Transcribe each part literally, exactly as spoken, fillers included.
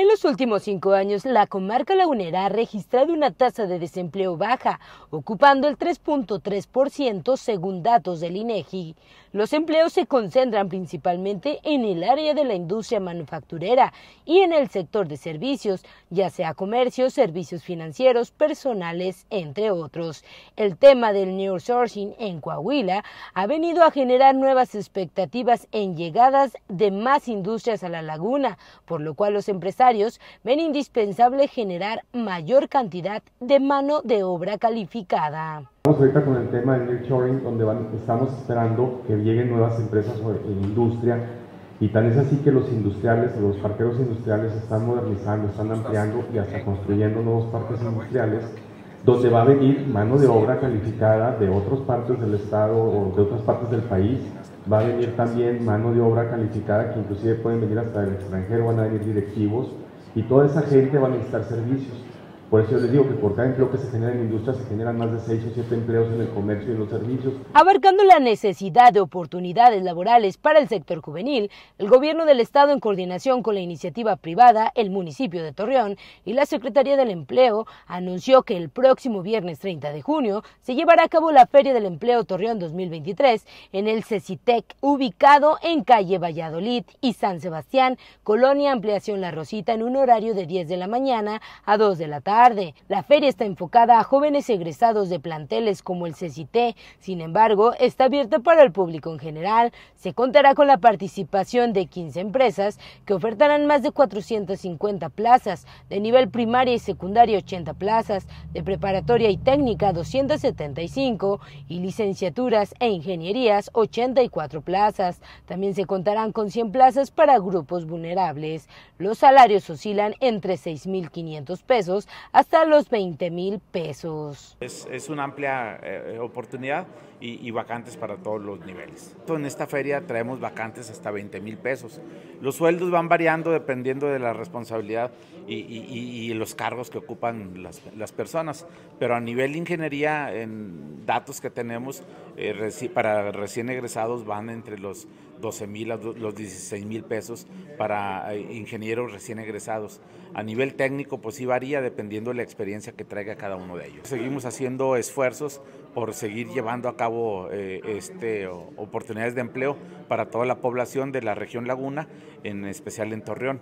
En los últimos cinco años, la comarca lagunera ha registrado una tasa de desempleo baja, ocupando el tres punto tres por ciento según datos del INEGI. Los empleos se concentran principalmente en el área de la industria manufacturera y en el sector de servicios, ya sea comercio, servicios financieros, personales, entre otros. El tema del nearshoring en Coahuila ha venido a generar nuevas expectativas en llegadas de más industrias a la laguna, por lo cual los empresarios ven indispensable generar mayor cantidad de mano de obra calificada. Estamos ahorita con el tema del nearshoring, donde van, estamos esperando que lleguen nuevas empresas en industria, y tan es así que los industriales, los parqueros industriales están modernizando, están ampliando y hasta construyendo nuevos parques industriales, donde va a venir mano de obra calificada de otras partes del estado o de otras partes del país. Va a venir también mano de obra calificada que inclusive pueden venir hasta el extranjero, van a venir directivos, y toda esa gente va a necesitar servicios. Por eso yo les digo que por cada empleo que se genera en industria se generan más de seis o siete empleos en el comercio y en los servicios. Abarcando la necesidad de oportunidades laborales para el sector juvenil, el gobierno del estado, en coordinación con la iniciativa privada, el municipio de Torreón y la Secretaría del Empleo, anunció que el próximo viernes treinta de junio se llevará a cabo la Feria del Empleo Torreón dos mil veintitrés en el CECITEC, ubicado en calle Valladolid y San Sebastián, Colonia Ampliación La Rosita, en un horario de diez de la mañana a dos de la tarde. La feria está enfocada a jóvenes egresados de planteles como el CECITEC, sin embargo, está abierta para el público en general. Se contará con la participación de quince empresas que ofertarán más de cuatrocientas cincuenta plazas, de nivel primaria y secundaria ochenta plazas, de preparatoria y técnica doscientas setenta y cinco y licenciaturas e ingenierías ochenta y cuatro plazas. También se contarán con cien plazas para grupos vulnerables. Los salarios oscilan entre seis mil quinientos pesos hasta los veinte mil pesos. Es, es una amplia eh, oportunidad y, y vacantes para todos los niveles. En esta feria traemos vacantes hasta veinte mil pesos. Los sueldos van variando dependiendo de la responsabilidad y, y, y los cargos que ocupan las, las personas, pero a nivel de ingeniería, en datos que tenemos eh, reci para recién egresados van entre los doce mil a los dieciséis mil pesos para eh, ingenieros recién egresados. A nivel técnico, pues sí varía dependiendo de la experiencia que traiga cada uno de ellos. Seguimos haciendo esfuerzos por seguir llevando a cabo eh, este, oportunidades de empleo para toda la población de la región Laguna, en especial en Torreón.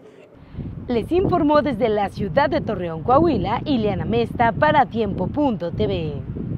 Les informó desde la ciudad de Torreón, Coahuila, Ileana Mesta para Tiempo punto T V.